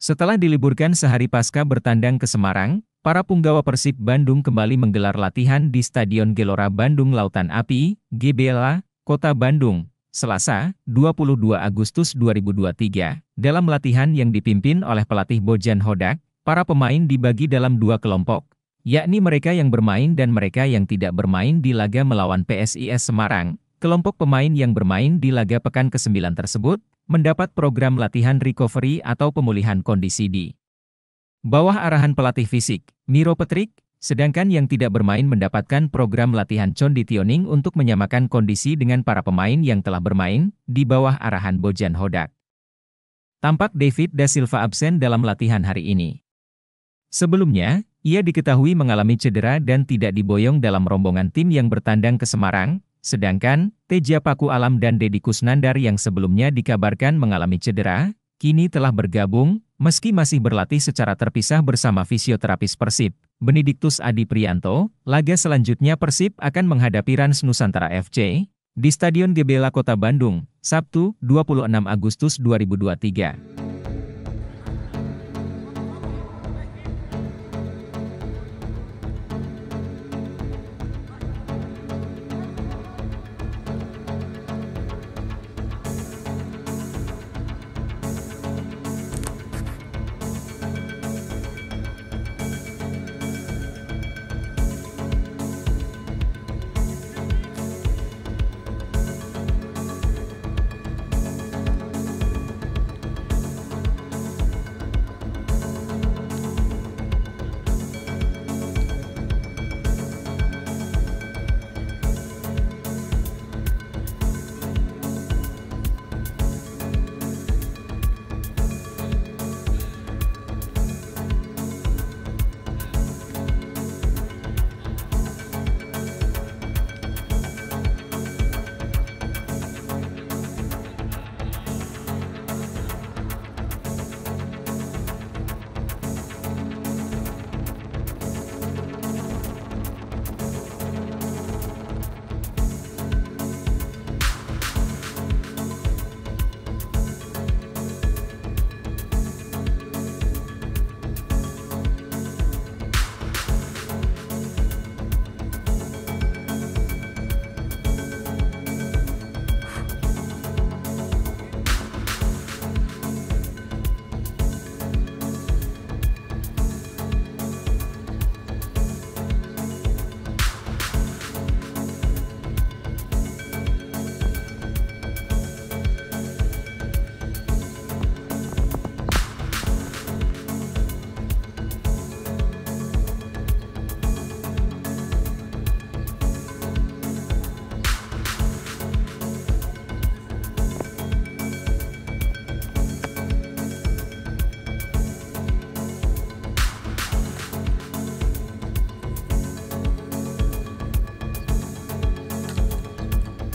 Setelah diliburkan sehari pasca bertandang ke Semarang, para punggawa Persib Bandung kembali menggelar latihan di Stadion Gelora Bandung Lautan Api, GBLA, Kota Bandung, Selasa, 22 Agustus 2023. Dalam latihan yang dipimpin oleh pelatih Bojan Hodak, para pemain dibagi dalam dua kelompok, yakni mereka yang bermain dan mereka yang tidak bermain di laga melawan PSIS Semarang. Kelompok pemain yang bermain di laga pekan ke-9 tersebut, mendapat program latihan recovery atau pemulihan kondisi di bawah arahan pelatih fisik, Miro Petrik, sedangkan yang tidak bermain mendapatkan program latihan conditioning untuk menyamakan kondisi dengan para pemain yang telah bermain, di bawah arahan Bojan Hodak. Tampak David Da Silva absen dalam latihan hari ini. Sebelumnya, ia diketahui mengalami cedera dan tidak diboyong dalam rombongan tim yang bertandang ke Semarang, sedangkan Teja Paku Alam dan Deddy Kusnandar yang sebelumnya dikabarkan mengalami cedera, kini telah bergabung, meski masih berlatih secara terpisah bersama fisioterapis Persib, Benediktus Adi Prianto. Laga selanjutnya Persib akan menghadapi Rans Nusantara FC, di Stadion GBLA Kota Bandung, Sabtu, 26 Agustus 2023.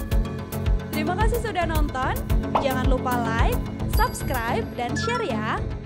Terima kasih sudah nonton, jangan lupa like, subscribe, dan share ya!